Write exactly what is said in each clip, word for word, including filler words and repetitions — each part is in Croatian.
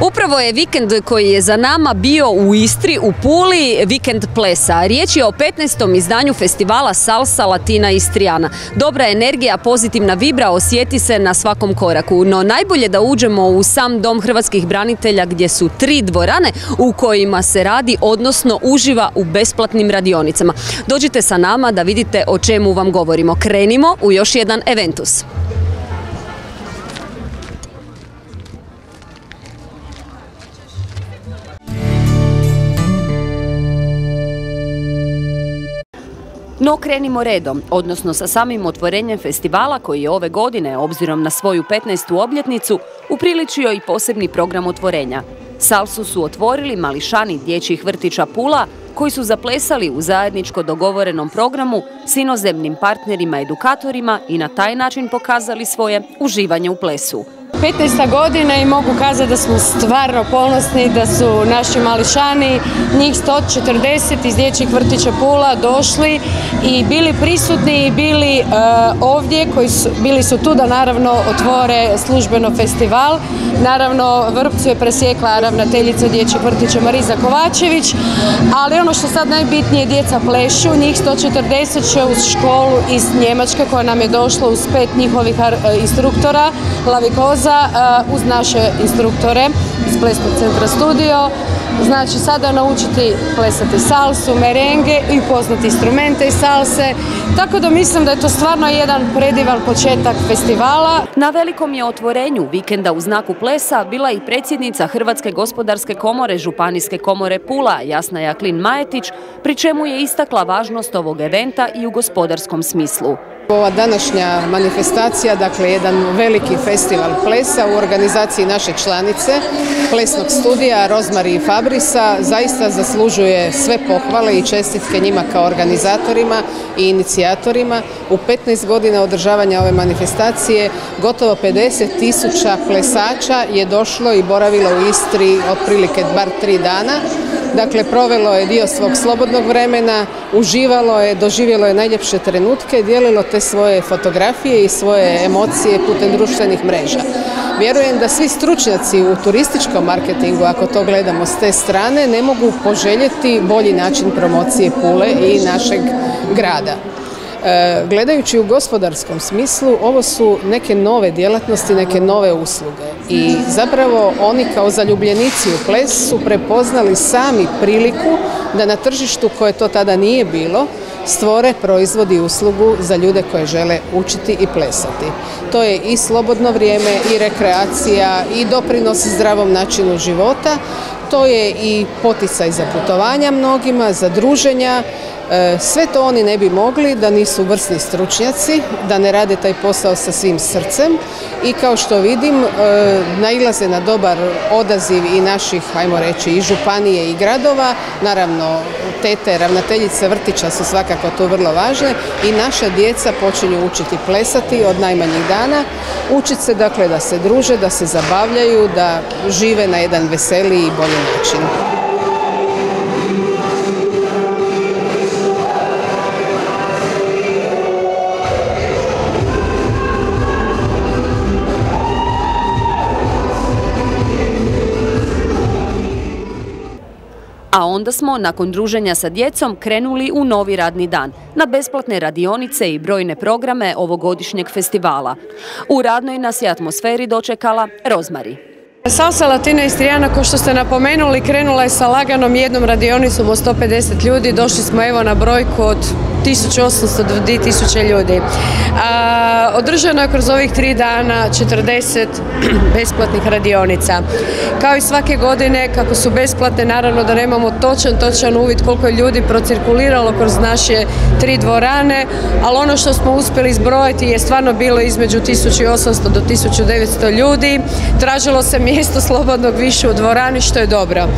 Upravo je vikend koji je za nama bio u Istri, u Puli, vikend plesa. Riječ je o petnaestom izdanju festivala Salsa Latina Istriana. Dobra energija, pozitivna vibra osjeti se na svakom koraku, no najbolje da uđemo u sam Dom hrvatskih branitelja gdje su tri dvorane u kojima se radi, odnosno uživa u besplatnim radionicama. Dođite sa nama da vidite o čemu vam govorimo. Krenimo u još jedan eventus. No krenimo redom, odnosno sa samim otvorenjem festivala koji je ove godine, obzirom na svoju petnaestu obljetnicu, upriličio i posebni program otvorenja. Salsu su otvorili mališani dječjih vrtića Pula, koji su zaplesali u zajedničko dogovorenom programu s inozemnim partnerima edukatorima i na taj način pokazali svoje uživanje u plesu. petnaesta godina i mogu kazati da smo stvarno ponosni da su naši mališani, njih sto četrdeset iz dječjih vrtića Pula došli i bili prisutni i bili uh, ovdje, koji su, bili su tu da naravno otvore službeno festival. Naravno vrpcu je presjekla ravnateljica dječjih vrtića Mariza Kovačević, ali ono što sad najbitnije, djeca plešu, njih sto četrdeset će uz školu iz Njemačke koja nam je došla uz pet njihovih instruktora, Lavikoza, uz naše instruktore iz Plesnog centra Studio. Znači sada naučiti plesati salsu, merenge i poznati instrumente iz salse. Tako da mislim da je to stvarno jedan predivan početak festivala. Na velikom je otvorenju vikenda u znaku plesa bila i predsjednica Hrvatske gospodarske komore Županijske komore Pula, Jasna Jaklin Majetić, pri čemu je istakla važnost ovog eventa i u gospodarskom smislu. Ova današnja manifestacija, dakle jedan veliki festival plesa u organizaciji naše članice Plesnog studija Rozmari i Fabrisa, zaista zaslužuje sve pohvale i čestitke njima kao organizatorima i inicijatorima. U petnaest godina održavanja ove manifestacije gotovo pedeset tisuća plesača je došlo i boravilo u Istri otprilike bar tri dana. Dakle, provelo je dio svog slobodnog vremena, uživalo je, doživjelo je najljepše trenutke, dijelilo te svoje fotografije i svoje emocije putem društvenih mreža. Vjerujem da svi stručnjaci u turističkom marketingu, ako to gledamo s te strane, ne mogu poželjeti bolji način promocije Pule i našeg grada. E, gledajući u gospodarskom smislu, ovo su neke nove djelatnosti, neke nove usluge i zapravo oni kao zaljubljenici u ples su prepoznali sami priliku da na tržištu koje to tada nije bilo stvore proizvod i uslugu za ljude koje žele učiti i plesati. To je i slobodno vrijeme i rekreacija i doprinos zdravom načinu života, to je i poticaj za putovanja mnogima, za druženja. Sve to oni ne bi mogli da nisu vrsni stručnjaci, da ne rade taj posao sa svim srcem i kao što vidim nailaze na dobar odaziv i naših, ajmo reći, i županije i gradova. Naravno, tete, ravnateljice vrtića su svakako tu vrlo važne i naša djeca počinju učiti plesati od najmanjih dana, učiti se dakle da se druže, da se zabavljaju, da žive na jedan veseliji i bolji način. A onda smo, nakon druženja sa djecom, krenuli u novi radni dan, na besplatne radionice i brojne programe ovogodišnjeg festivala. U radnoj nas je atmosferi dočekala Rozmari. Salsa Latina Istriana, kao što ste napomenuli, krenula je sa laganom jednom radionicom od sto pedeset ljudi. Došli smo evo na brojku od tisuću osamsto do dvije tisuće ljudi. A, održano je kroz ovih tri dana četrdeset besplatnih radionica. Kao i svake godine, kako su besplatne, naravno da nemamo točan, točan uvid koliko je ljudi procirkuliralo kroz naše tri dvorane, ali ono što smo uspjeli izbrojiti je stvarno bilo između tisuću osamsto do tisuću devetsto ljudi. Tražilo se mjesto slobodnog više u dvorani, što je dobro.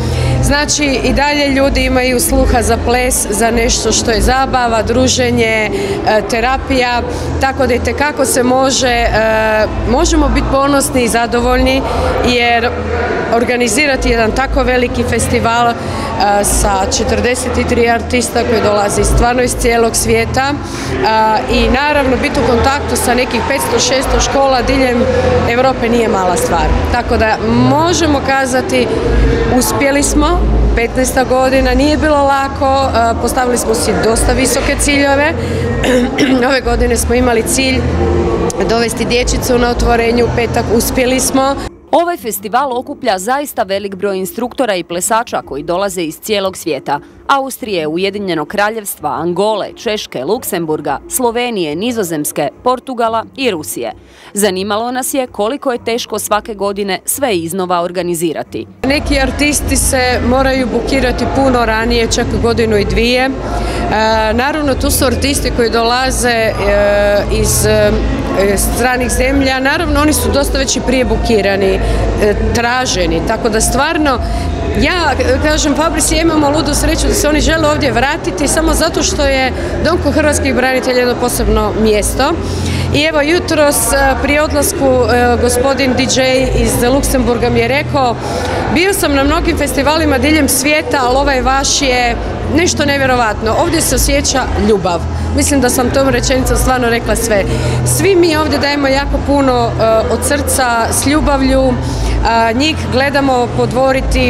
Znači i dalje ljudi imaju sluha za ples, za nešto što je zabava, druženje, terapija, tako da itekako se može, možemo biti ponosni i zadovoljni jer organizirati jedan tako veliki festival sa četrdeset tri artista koji dolazi stvarno iz cijelog svijeta i naravno biti u kontaktu sa nekih petsto šesto škola diljem Europe nije mala stvar. Tako da možemo kazati uspjeli smo, petnaesta godina, nije bilo lako, postavili smo si dosta visoke ciljeve. Ove godine smo imali cilj dovesti dječicu na otvorenju, u petak uspjeli smo. Ovaj festival okuplja zaista velik broj instruktora i plesača koji dolaze iz cijelog svijeta. Austrije, Ujedinjenog Kraljevstva, Angole, Češke, Luksemburga, Slovenije, Nizozemske, Portugala i Rusije. Zanimalo nas je koliko je teško svake godine sve iznova organizirati. Neki artisti se moraju bukirati puno ranije, čak godinu i dvije. E, naravno, tu su artisti koji dolaze e, iz e, stranih zemlja. Naravno, oni su dosta već i prije bukirani, e, traženi, tako da stvarno ja kažem, Fabris, imamo ludu sreću da se oni žele ovdje vratiti samo zato što je Dom hrvatskih branitelja jedno posebno mjesto. I evo jutros pri odlasku gospodin D J iz Luksemburga mi je rekao, bio sam na mnogim festivalima diljem svijeta, ali ovaj vaš je nešto nevjerovatno. Ovdje se osjeća ljubav. Mislim da sam tom rečenicom stvarno rekla sve. Svi mi ovdje dajemo jako puno od srca, s ljubavlju. Njih gledamo podvoriti,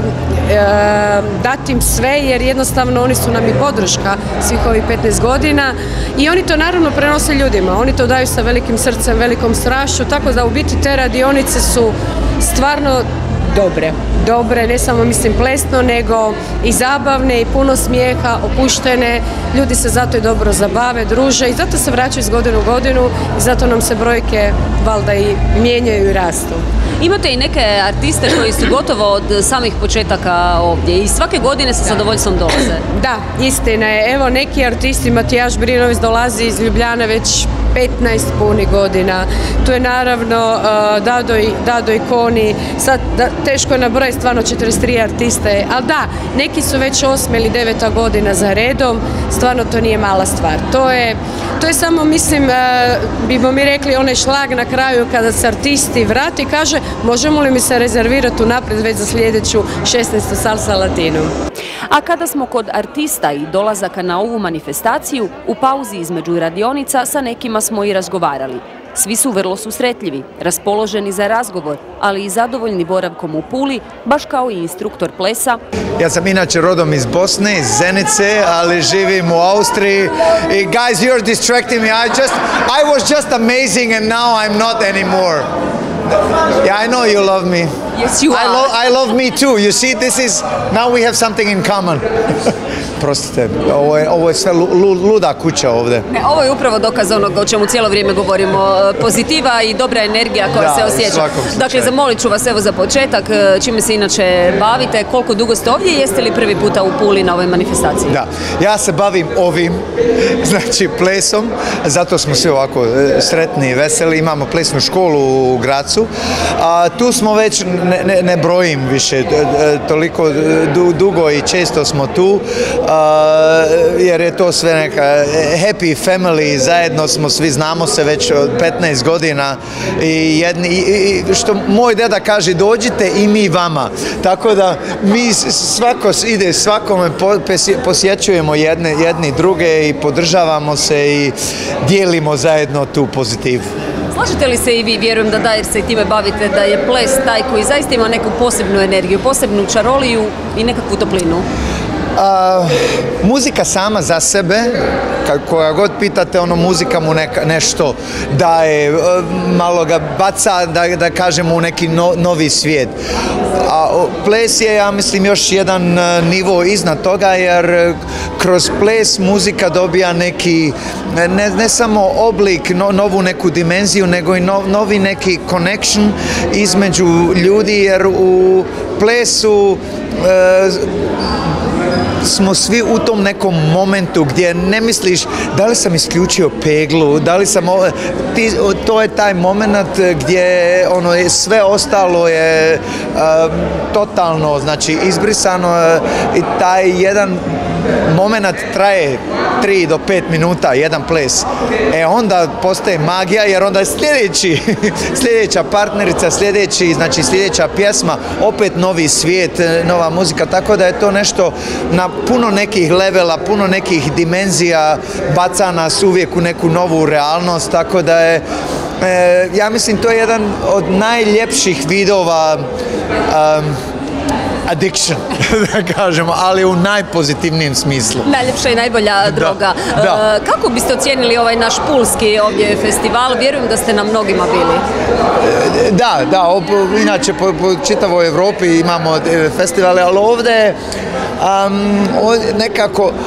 dati im sve jer jednostavno oni su nam i podrška svih ovih petnaest godina i oni to naravno prenose ljudima, oni to daju sa velikim srcem, velikom strašću, tako da u biti te radionice su stvarno dobre. Dobre, ne samo mislim plesno, nego i zabavne i puno smijeha, opuštene, ljudi se zato i dobro zabave, druže i zato se vraćaju iz godine u godinu i zato nam se brojke valjda i mijenjaju i rastu. Imate i neke artiste koji su gotovo od samih početaka ovdje i svake godine sa zadovoljstvom dolaze. Da, istina je. Evo neki artisti, Matijaš Brinović dolazi iz Ljubljane već petnaest punih godina. Tu je naravno uh, Dado, i, Dado i Koni, sad da, teško je nabrojati stvarno četrdeset tri artiste, ali da, neki su već osma ili deveta godina za redom, stvarno to nije mala stvar. To je, to je samo, mislim, uh, bimo mi rekli onaj šlag na kraju kada se artisti vrati i kaže možemo li mi se rezervirati unaprijed već za sljedeću šesnaestu Salsa Latinu. A kada smo kod artista i dolazaka na ovu manifestaciju, u pauzi između radionica sa nekima smo i razgovarali. Svi su vrlo susretljivi, raspoloženi za razgovor, ali i zadovoljni boravkom u Puli, baš kao i instruktor plesa. Ja sam inače rodom iz Bosne, iz Zenice, ali živim u Austriji. I guys, you're distracting me. I just, I was just amazing and now I'm not anymore. Yeah, I know you love me. Yes, you I are. Lo I love me too. You see, this is, now we have something in common. Prostite, ovo je, ovo je sve luda kuća ovdje. Ne, ovo je upravo dokaz onog o čemu cijelo vrijeme govorimo. Pozitiva i dobra energija koja da, se osjeća. Dakle, zamolit ću vas evo za početak, čime se inače bavite, koliko dugo ste ovdje i jeste li prvi puta u Puli na ovoj manifestaciji? Da, ja se bavim ovim, znači plesom, zato smo svi ovako sretni i veseli, imamo plesnu školu u Gracu, a tu smo već, ne, ne, ne brojim više, toliko dugo i često smo tu, Uh, jer je to sve neka happy family, zajedno smo, svi znamo se već od petnaest godina i, jedni, i što moj deda kaže, dođite i mi vama, tako da mi svako ide svakome, posjećujemo jedne, jedni druge i podržavamo se i dijelimo zajedno tu pozitivu. Slažete li se i vi, vjerujem da da jer se i time bavite, da je ples taj koji zaista ima neku posebnu energiju, posebnu čaroliju i nekakvu toplinu? Uh, muzika sama za sebe, koja god pitate, ono, muzika mu neka, nešto daje, malo ga baca, da, da kažemo, u neki no, novi svijet. A ples je, ja mislim, još jedan nivo iznad toga, jer kroz ples muzika dobija neki, ne, ne samo oblik, no, novu neku dimenziju, nego i no, novi neki connection između ljudi, jer u plesu uh, smo svi u tom nekom momentu gdje ne misliš da li sam isključio peglu, da li sam ovo, ti, to je taj moment gdje ono je, sve ostalo je uh, totalno, znači izbrisano uh, i taj jedan moment traje tri do pet minuta, jedan ples. E onda postaje magija jer onda je sljedeći, sljedeća partnerica, sljedeći, znači sljedeća pjesma, opet novi svijet, nova muzika, tako da je to nešto na puno nekih levela, puno nekih dimenzija, baca nas uvijek u neku novu realnost, tako da je, e, ja mislim, to je jedan od najljepših vidova um, addiction, da kažemo, ali u najpozitivnijem smislu. Najljepša i najbolja droga. Da, da. E, kako biste ocijenili ovaj naš pulski ovdje festival? Vjerujem da ste na mnogima bili. Da, da, op, inače po, po čitavoj Europi imamo festivale, ali ovdje um, nekako uh,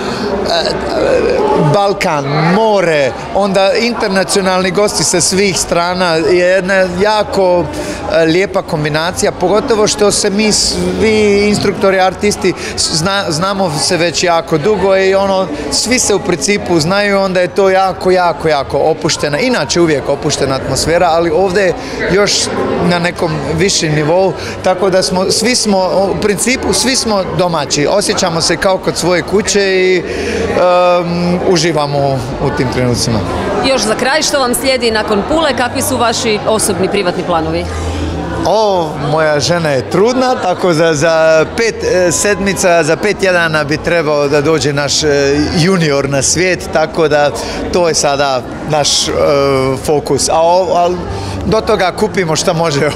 Balkan, more, onda internacionalni gosti sa svih strana je jedna jako uh, lijepa kombinacija, pogotovo što se mi svi instruktori, artisti zna, znamo se već jako dugo i ono, svi se u principu znaju, onda je to jako, jako, jako opuštena, inače uvijek opuštena atmosfera, ali ovdje još na nekom višem nivou, tako da smo, svi smo, u principu svi smo domaći, osjećamo se kao kod svoje kuće i um, uživamo u tim trenucima. Još za kraj, što vam slijedi nakon Pule, kakvi su vaši osobni privatni planovi? O, moja žena je trudna, tako za, za pet e, sedmica, za pet tjedana bi trebao da dođe naš e, junior na svijet, tako da to je sada naš e, fokus. A, a do toga kupimo šta može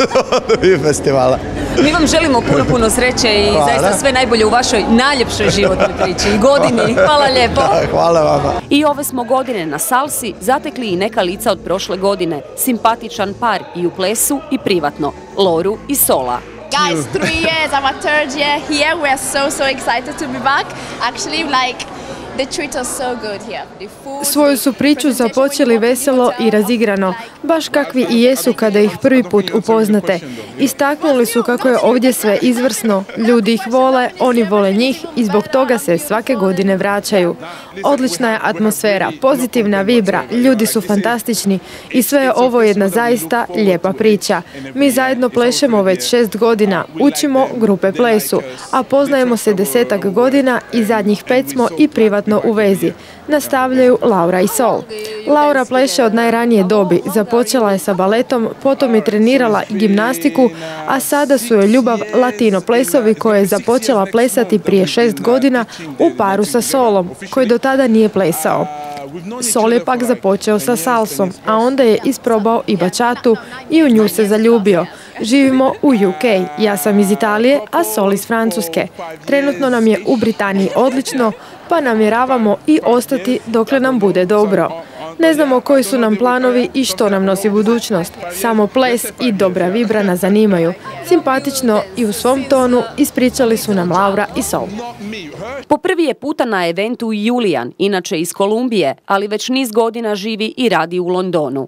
od festivala. Mi vam želimo puno, puno sreće i hvala. Zaista sve najbolje u vašoj najljepšoj životnoj priči i godini. Hvala lijepo. Da, hvala vama. I ove smo godine na Salsi zatekli i neka lica od prošle godine. Simpatičan par i u plesu i privatno. Loru i Sola. Guys, three years, I'm a third year here. We are so, so excited to be back. Actually, like, the treat us so good here. The food, Svoju su priču započeli veselo i razigrano, baš kakvi i jesu kada ih prvi put upoznate. Istaknuli su kako je ovdje sve izvrsno, ljudi ih vole, oni vole njih i zbog toga se svake godine vraćaju. Odlična je atmosfera, pozitivna vibra, ljudi su fantastični i sve je ovo jedna zaista lijepa priča. Mi zajedno plešemo već šest godina, učimo grupe plesu, a poznajemo se desetak godina i zadnjih pet smo i privatno u vezi. Nastavljaju Laura i Sol. Laura pleše od najranije dobi, započela je sa baletom, potom je trenirala gimnastiku, a sada su joj ljubav latino plesovi koje je započela plesati prije šest godina u paru sa Solom, koji do tada nije plesao. Sol je pak započeo sa salsom, a onda je isprobao i bačatu i u nju se zaljubio. Živimo u U K, ja sam iz Italije, a Sol iz Francuske. Trenutno nam je u Britaniji odlično, pa namjeravamo i ostati dokle nam bude dobro. Ne znamo koji su nam planovi i što nam nosi budućnost. Samo ples i dobra vibra nas zanimaju. Simpatično i u svom tonu ispričali su nam Laura i Sol. Po prvi je puta na eventu Julian, inače iz Kolumbije, ali već niz godina živi i radi u Londonu.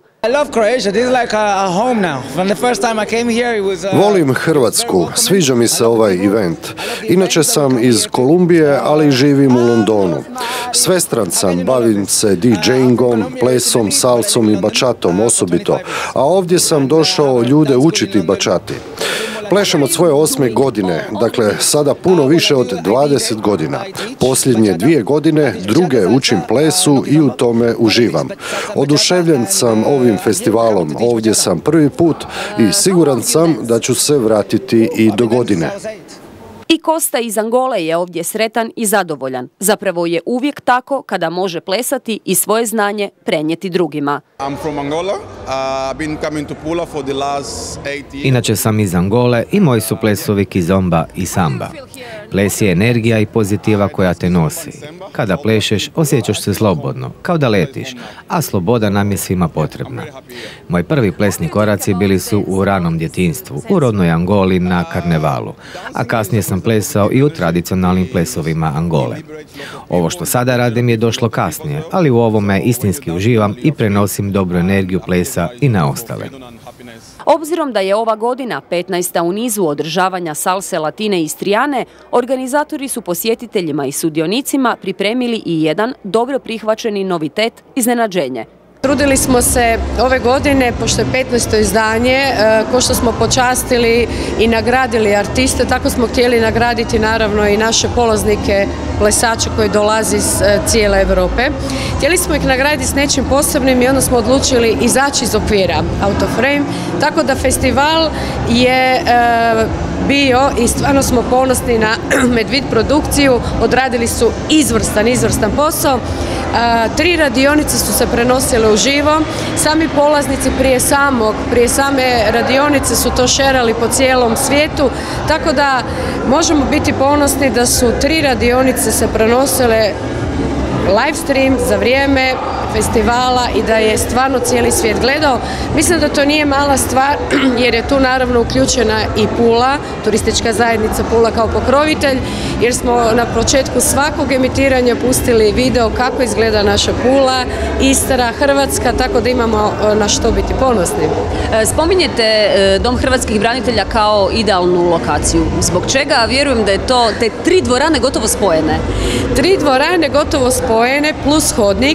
Volim Hrvatsku, sviđa mi se ovaj event. Inače sam iz Kolumbije, ali živim u Londonu. Svestran sam, bavim se DJingom, plesom, salsom i bačatom osobito, a ovdje sam došao ljude učiti bačati. Plešem od svoje osme godine, dakle sada puno više od dvadeset godina. Posljednje dvije godine druge učim plesu i u tome uživam. Oduševljen sam ovim festivalom, ovdje sam prvi put i siguran sam da ću se vratiti i do godine. I Kosta iz Angole je ovdje sretan i zadovoljan. Zapravo je uvijek tako kada može plesati i svoje znanje prenijeti drugima. Inače sam iz Angole i moji su plesovi kizomba i samba. Ples je energija i pozitiva koja te nosi. Kada plešeš, osjećaš se slobodno, kao da letiš, a sloboda nam je svima potrebna. Moji prvi plesni koraci bili su u ranom djetinjstvu, u rodnoj Angoli na karnevalu, a kasnije sam plesao i u tradicionalnim plesovima Angole. Ovo što sada radim je došlo kasnije, ali u ovome istinski uživam i prenosim dobru energiju plesa i na ostale. Obzirom da je ova godina petnaesta u nizu održavanja Salse Latine Istrijane, organizatori su posjetiteljima i sudionicima pripremili i jedan dobro prihvaćeni novitet, iznenađenje. Trudili smo se ove godine, pošto je petnaesto izdanje, ko što smo počastili i nagradili artiste, tako smo htjeli nagraditi naravno i naše polaznike, plesače koji dolaze iz cijele Europe. Htjeli smo ih nagraditi s nečim posebnim i onda smo odlučili izaći iz okvira Out of Frame, tako da festival je e, bio i stvarno smo ponosni na Medvid produkciju, odradili su izvrstan, izvrstan posao. E, tri radionice su se prenosile uživo, sami polaznici prije samog, prije same radionice su to šerali po cijelom svijetu, tako da možemo biti ponosni da su tri radionice se prenosile live stream za vrijeme festivala i da je stvarno cijeli svijet gledao. Mislim da to nije mala stvar jer je tu naravno uključena i Pula, turistička zajednica Pula kao pokrovitelj, jer smo na početku svakog emitiranja pustili video kako izgleda naša Pula, Istra, Hrvatska, tako da imamo na što biti ponosni. Spominjete Dom hrvatskih branitelja kao idealnu lokaciju. Zbog čega vjerujem da je to te tri dvorane gotovo spojene? Tri dvorane gotovo spojene plus hodnik.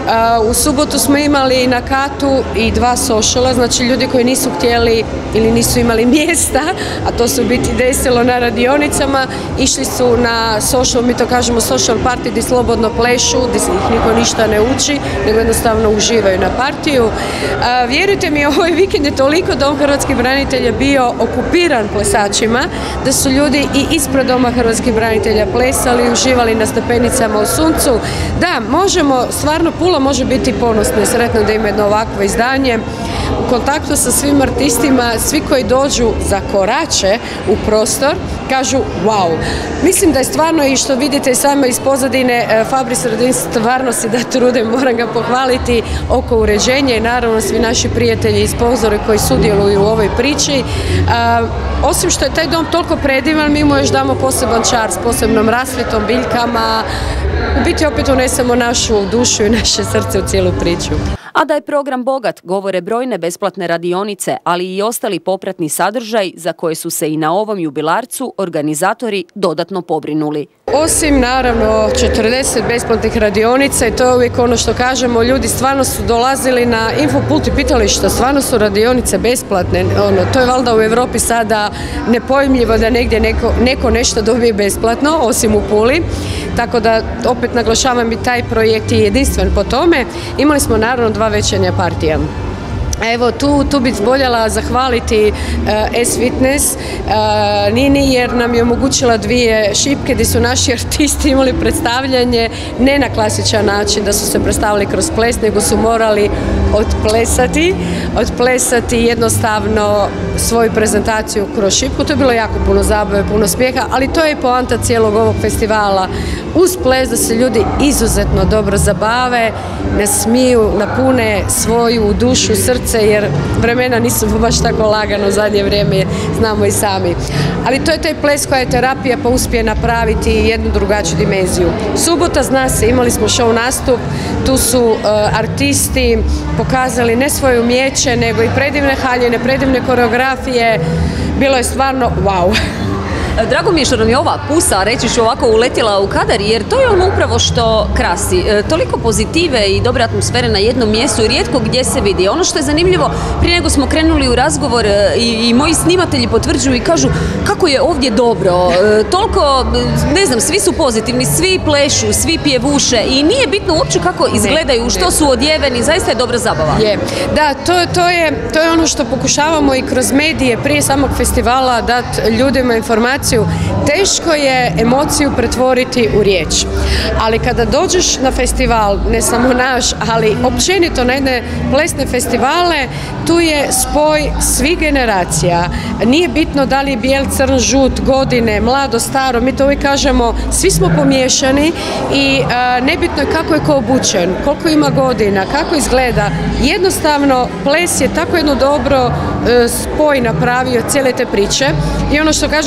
U subotu smo imali na katu i dva sociala, znači ljudi koji nisu htjeli ili nisu imali mjesta, a to se u biti desilo na radionicama, išli su na social, mi to kažemo social party, gdje slobodno plešu, gdje ih niko ništa ne uči, nego jednostavno uživaju na partiju. A, vjerujte mi, ovaj vikend je toliko Dom hrvatskih branitelja bio okupiran plesačima, da su ljudi i ispred Doma hrvatskih branitelja plesali, uživali na stepenicama u suncu. Da, možemo, stvarno Pula može biti ponosna i sretna da ima jedno ovakvo izdanje. U kontaktu sa svim artistima, svi koji dođu za korače u prostor, kažu wow. Mislim da je stvarno, i što vidite sami iz pozadine, Fabris Radin stvarno se da trude, moram ga pohvaliti, oko uređenja i naravno svi naši prijatelji i sponzori koji sudjeluju u ovoj priči. A, osim što je taj dom toliko predivan, mi mu još damo poseban čar s posebnom rasvjetom, biljkama. U biti opet unesemo našu dušu i naše srce u cijelu priču. A da je program bogat, govore brojne besplatne radionice, ali i ostali popratni sadržaj za koje su se i na ovom jubilarcu organizatori dodatno pobrinuli. Osim naravno četrdeset besplatnih radionica, i to je uvijek ono što kažemo, ljudi stvarno su dolazili na Infopult i pitali što stvarno su radionice besplatne. Ono, to je valjda u Europi sada nepojmljivo da negdje neko, neko nešto dobije besplatno, osim u Puli. Tako da opet naglašavam, i taj projekt je jedinstven po tome. Imali smo naravno dva večernja partija. Evo, tu, tu bih voljela zahvaliti uh, S-Fitness uh, Nini, jer nam je omogućila dvije šipke gdje su naši artisti imali predstavljanje ne na klasičan način da su se predstavili kroz ples, nego su morali odplesati, odplesati jednostavno svoju prezentaciju kroz šipku. To je bilo jako puno zabave, puno smijeha, ali to je poanta cijelog ovog festivala. Uz ples da se ljudi izuzetno dobro zabave, nasmiju, napune svoju dušu, srce, jer vremena nisu baš tako lagano u zadnje vrijeme, znamo i sami. Ali to je taj ples koja je terapija, pa uspije napraviti jednu drugačiju dimenziju. Subota, zna se, imali smo show nastup, tu su uh, artisti pokazali ne svoje umijeće, nego i predivne haljine, predivne koreografije. Bilo je stvarno wow. Drago mi je što nam je ova pusa, reći ću ovako, uletjela u kadar, jer to je ono upravo što krasi. E, toliko pozitive i dobre atmosfere na jednom mjestu i rijetko gdje se vidi. Ono što je zanimljivo, prije nego smo krenuli u razgovor e, i, i moji snimatelji potvrđuju i kažu kako je ovdje dobro. E, toliko, ne znam, svi su pozitivni, svi plešu, svi pjevuše i nije bitno uopće kako izgledaju, ne, što ne. su odjeveni, zaista je dobra zabava. Je. Da, to, to, je, to je ono što pokušavamo i kroz medije prije samog festivala dati ljudima informaciju. Teško je emociju pretvoriti u riječ, ali kada dođeš na festival, ne samo naš, ali općenito na jedne plesne festivale, tu je spoj svih generacija. Nije bitno da li je bijel, crn, žut, godine, mlado, staro, mi to uvijek kažemo, svi smo pomiješani i a, nebitno je kako je ko obučen, koliko ima godina, kako izgleda. Jednostavno, ples je tako jedno dobro e, spoj napravio cijele te priče i ono što kažete, poljub,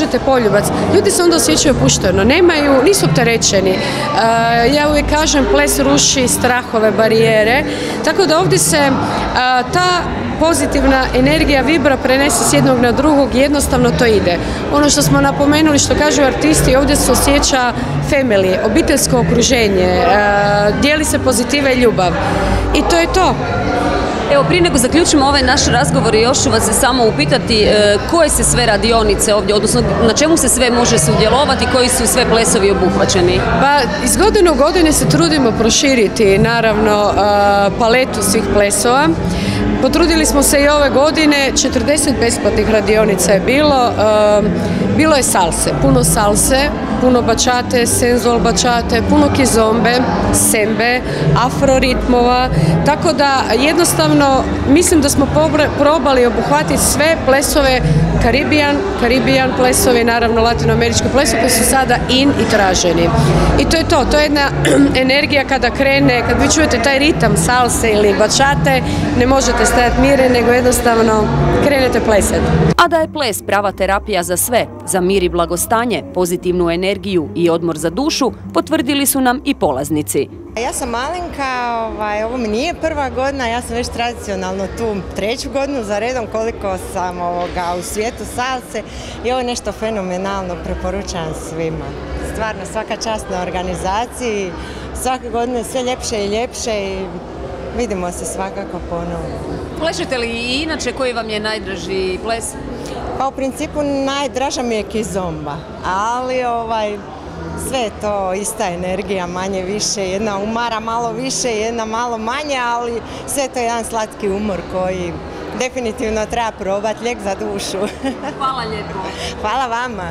poljubac. Ljudi se onda osjećaju opušteno, nemaju, nisu opterećeni. Ja uvijek kažem, ples ruši strahove, barijere, tako da ovdje se ta pozitivna energija vibra prenese s jednog na drugog i jednostavno to ide. Ono što smo napomenuli, što kažu artisti, ovdje se osjeća family, obiteljsko okruženje, dijeli se pozitiva i ljubav. I to je to. Evo, prije nego zaključimo ovaj naš razgovor, još ću vas se samo upitati e, koje se sve radionice ovdje, odnosno na čemu se sve može sudjelovati, koji su sve plesovi obuhvaćeni? Pa, iz godine u godine se trudimo proširiti, naravno, paletu svih plesova. Potrudili smo se i ove godine, četrdeset besplatnih radionica je bilo, bilo je salse, puno salse, puno bačate, senzual bačate, puno kizombe, sembe, afroritmova, tako da jednostavno mislim da smo probali obuhvatiti sve plesove Karibijan, Karibijan plesovi, naravno latinoamerički plesovi koji su sada in i traženi. I to je to, to je jedna energija kada krene, kad vi čujete taj ritam salse ili bačate, ne možete stajati mire, nego jednostavno krenete plesati. A da je ples prava terapija za sve, za mir i blagostanje, pozitivnu energiju i odmor za dušu, potvrdili su nam i polaznici. Ja sam Malinka, ovaj, ovo mi nije prva godina, ja sam već tradicionalno tu treću godinu za redom koliko sam ovoga, u svijetu salse i ovo je nešto fenomenalno, preporučam svima. Stvarno, svaka čast na organizaciji, svake godine sve ljepše i ljepše i vidimo se svakako ponovno. Plešete li i inače, koji vam je najdraži ples? Pa u principu najdraža mi je kizomba, ali ovaj... sve je to ista energija, manje više, jedna umara malo više, jedna malo manje, ali sve je to jedan slatki umor koji definitivno treba probati, lijek za dušu. Hvala lijepo. Hvala vama.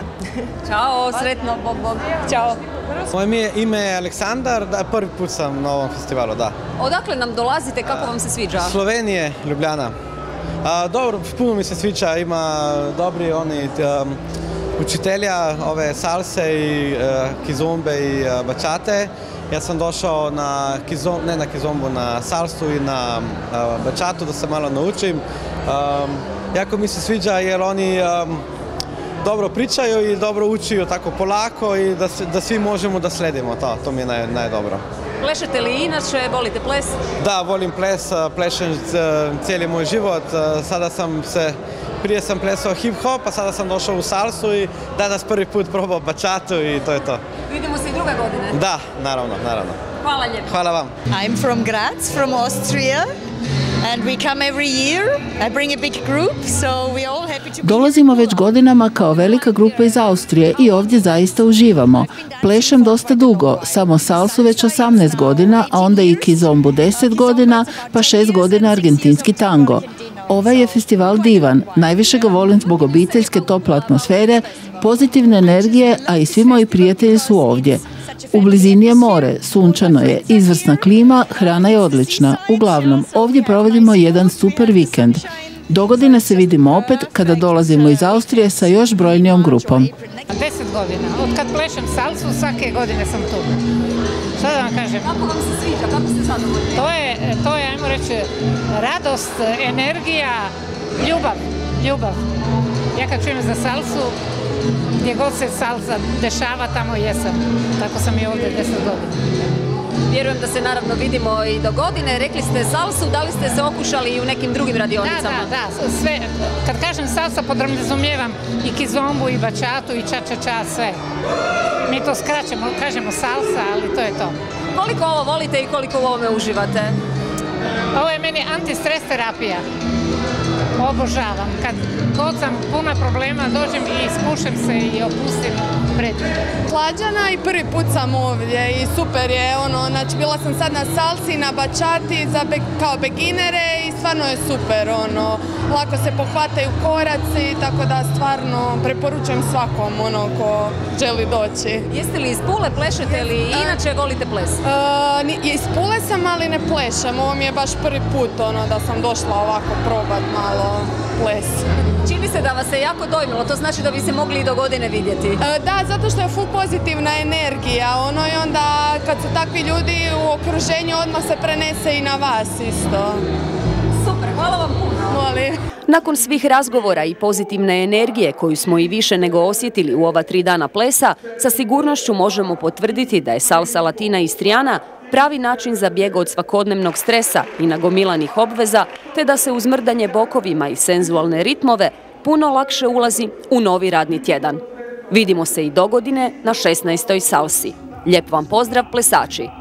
Ćao, sretno, bom, bom. Ćao. Moje ime je Aleksandar, da, prvi put sam na ovom festivalu, da. Odakle nam dolazite, kako vam se sviđa? Slovenije, Ljubljana. A, dobro, puno mi se sviđa, ima dobri oni... Um, učitelja ove salse i uh, kizombe i uh, bačate. Ja sam došao na kizom, ne na kizombu, na salsu i na uh, bačatu da se malo naučim. Um, jako mi se sviđa jer oni um, dobro pričaju i dobro učiju tako polako i da, da svi možemo da sledimo to. To mi je naj, najdobro. Plešete li inače, volite ples? Da, volim ples, plešem cijeli moj život. Sada sam se Prije sam plesao hip-hop, a sada sam došao u salsu i danas prvi put probao bačatu i to je to. Vidimo se i druge godine? Da, naravno, naravno. Hvala lijepo. Hvala vam. I'm from Graz, from Austria. And we come every year. I bring a big group, so we all happy to be... Dolazimo već godinama kao velika grupa iz Austrije i ovdje zaista uživamo. Plešem dosta dugo, samo salsu već osamnaest godina, a onda i kizombu deset godina, pa šest godina argentinski tango. Ovaj je festival divan, najviše ga volim zbog obiteljske tople atmosfere, pozitivne energije, a i svi moji prijatelji su ovdje. U blizini je more, sunčano je, izvrsna klima, hrana je odlična. Uglavnom, ovdje provodimo jedan super vikend. Dogodine se vidimo opet kada dolazimo iz Austrije sa još brojnijom grupom. Deset godina. Od kad plešem salsu, svake godine sam tu. Šta da vam kažem? Kako vam se sviđa? Kako ste zadovoljni? To je, to je, ajmo reći, radost, energija, ljubav. Ljubav. Ja kad čujem za salsu, gdje god se salsa dešava, tamo jesam. Tako sam i ovdje deset godina. Vjerujem da se naravno vidimo i do godine. Rekli ste salsu, da li ste se okušali i u nekim drugim radionicama? Da, da, da. Sve, kad kažem salsa, podrazumijevam i kizombu, i bačatu, i ča-ča-ča, sve. Mi to skraćemo, kažemo salsa, ali to je to. Koliko ovo volite i koliko u ovome uživate? Ovo je meni antistres terapija. Obožavam. Kad god sam puna problema, dođem i ispušem se i opustim pred. Slađana i prvi put sam ovdje i super je, ono, znači bila sam sad na salsi, na bačati za be, kao beginere i stvarno je super, ono, lako se pohvataju koraci, tako da stvarno preporučujem svakom, ono, ko želi doći. Jeste li iz Pule, plešete li i inače volite ples? Uh, iz Pule sam, ali ne plešem, ovo mi je baš prvi put, ono, da sam došla ovako probat malo ples. Čini se da vas se jako dojmilo, to znači da bi se mogli i do godine vidjeti. E, da, zato što je full pozitivna energija, ono i onda kad su takvi ljudi u okruženju odmah se prenese i na vas isto. Super, hvala vam puno. Molim. Nakon svih razgovora i pozitivne energije koju smo i više nego osjetili u ova tri dana plesa, sa sigurnošću možemo potvrditi da je salsa latina istriana pravi način za bijeg od svakodnevnog stresa i nagomilanih obveza, te da se uz mrdanje bokovima i senzualne ritmove puno lakše ulazi u novi radni tjedan. Vidimo se i dogodine na šesnaestoj salsi. Lijep vam pozdrav plesači!